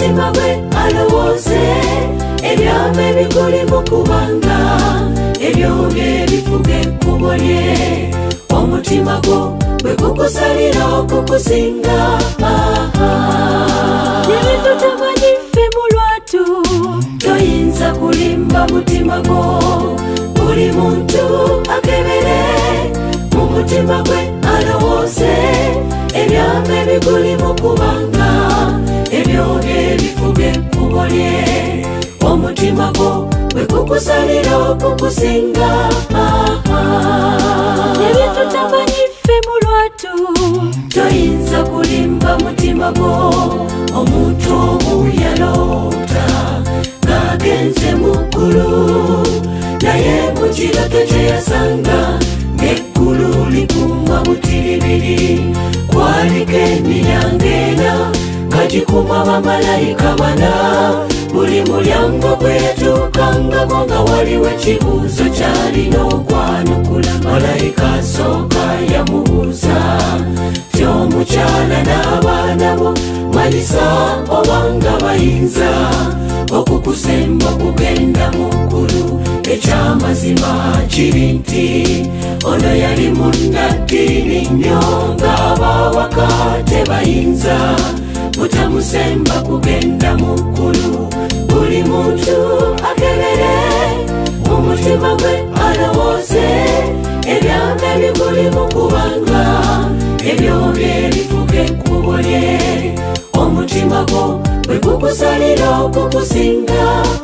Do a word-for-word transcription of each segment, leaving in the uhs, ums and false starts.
omutima gwe alowooze ebyama ebiguli mu kubanga ebyo bye bifuga ekkubo lye omutima gwo bwe gukusalira okukusinga ebintu tamanyi ffe mu lwatu toyinza kulimba mutima gwo buli muntu akebere mu mutima gwe alowooze ebyama ebiguli mu kubanga ebyo bye bifuga ekkubo lye omutima gwo bwe gukusalira okukusinga ebintu tamanyi ffe mu lwatu toyinza kulimba mutima gwo omuntu omu yaloota ng'agenze mu ggulu naye mu kiroto kye yasanga ng'eggulu likuuma butiribiri kwaliko emiryango ena nga gikuuma bamalayika bana buli mulyango gwe yatuukangako nga waliwo ekibuuzo kyalina okwanukula malayika asooka yamubuuza ti omukyala n'abaana bo manyisa obanga bayinza okukusemba okugenda mu ggulu ekyamazima kiri nti ono yali munnaddiini nnyo ng'abawaka tebayinza butamusemba kugenda mu ggulu buli muntu akebere mu mutima gwe alowooze ebyama ebiguli mu kubanga ebyo bye bifuga ekkubo lye omutima gwo bwe gukusalira okukusinga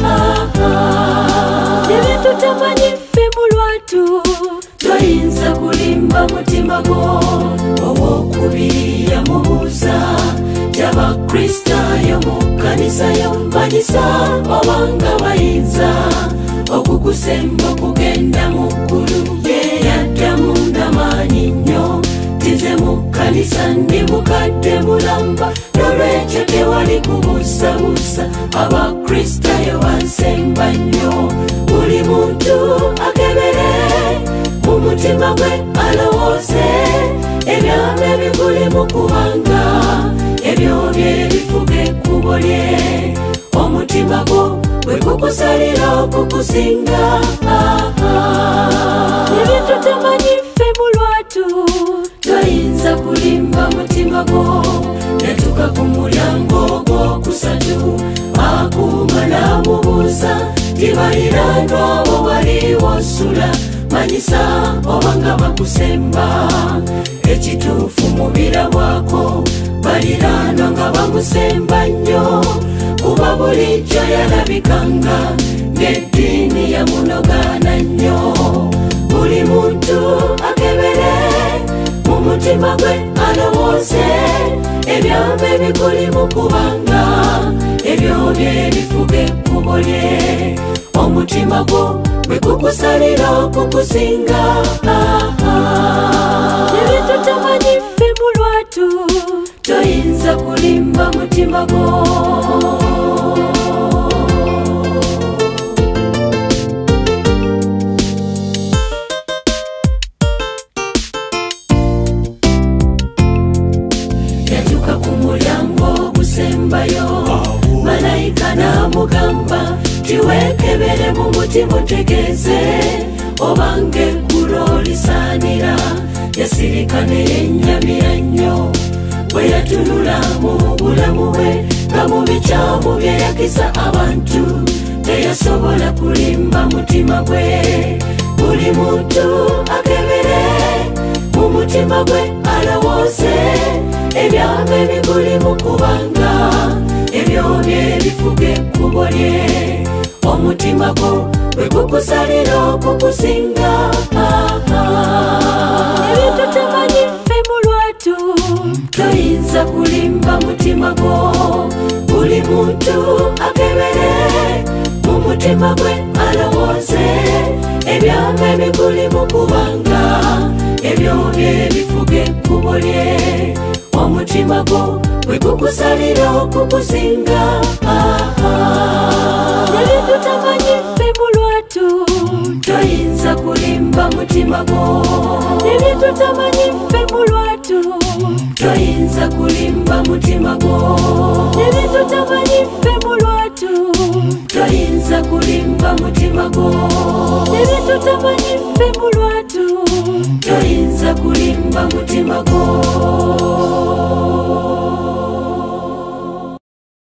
ebintu tamanyi ffe mu lwatu toyinza kulimba mutima gwo owokubiri yamubuuza y'abakristaayo mu kkanisa yo manyisa obanga bayinza okukusemba okugenda mu ggulu ye yaddamu n'amaanyi nnyo tize mu kkanisa ndi mukadde mulamba nolwekyo tewali kubuusabuusa abakristaayo bansemba nnyo buli muntu akebere mu mutima gwe alowooze ebyama ebiguli mu kubanga ebyo bye bifuga ekkubo lye omutima gwo bwe gukusalira okukusinga ebintu tamanyi ffe mu lwatu toyinza kulimba mutima gwo yatuuka ku mulyango ogwokusatu akuuma n'amubuuza ti baliraanwa abo waliwo osula manyisa obanga bakusemba ekituufu mubira bwako baliraanwa nga bamusemba nnyo kuba bulijjo yalabikanga ng'eddiini yamunogana nnyo buli muntu akebere mu mutima gwe alowooze ebyama ebiguli mu kubanga ebyo bye bifuga ekkubo lye omutima gwo bwe gukusalira okukusinga ebintu tamanyi ffe mu lwatu toyinza kulimba mutima gwo yatuuka ku mulyango ogusembayo malayika n'amugamba tiweekebere mu mutima otegeeze obanga eggulu lisaanira yasirika neyennyamira nnyo bwe yatunula mu bulamu bwe nga mu bikyamu bye yakisa abantu teyasobola kulimba mutima gwe buli muntu akebere mu mutima gwe alowooze ebyama ebiguli mu kubanga ebyo bye bifuga ekkubo lye omutima gwo bwe gukusalira okukusinga ebintu tamanyi ffe mu lwatu toyinza kulimba mutima gwo buli muntu akebere mu mutima gwe alowooze ebyama ebiguli mu kubanga ebyo bye bifuga ekkubo lye omutima gwo bwe gukusalira okukusinga ebintu tamanyi ffe mu lwatu toyinza kulimba mutima gwo ebintu tamanyi ffe mu lwatu toyinza kulimba mutima gwo ebintu tamanyi toyinza kulimba mutima gwo.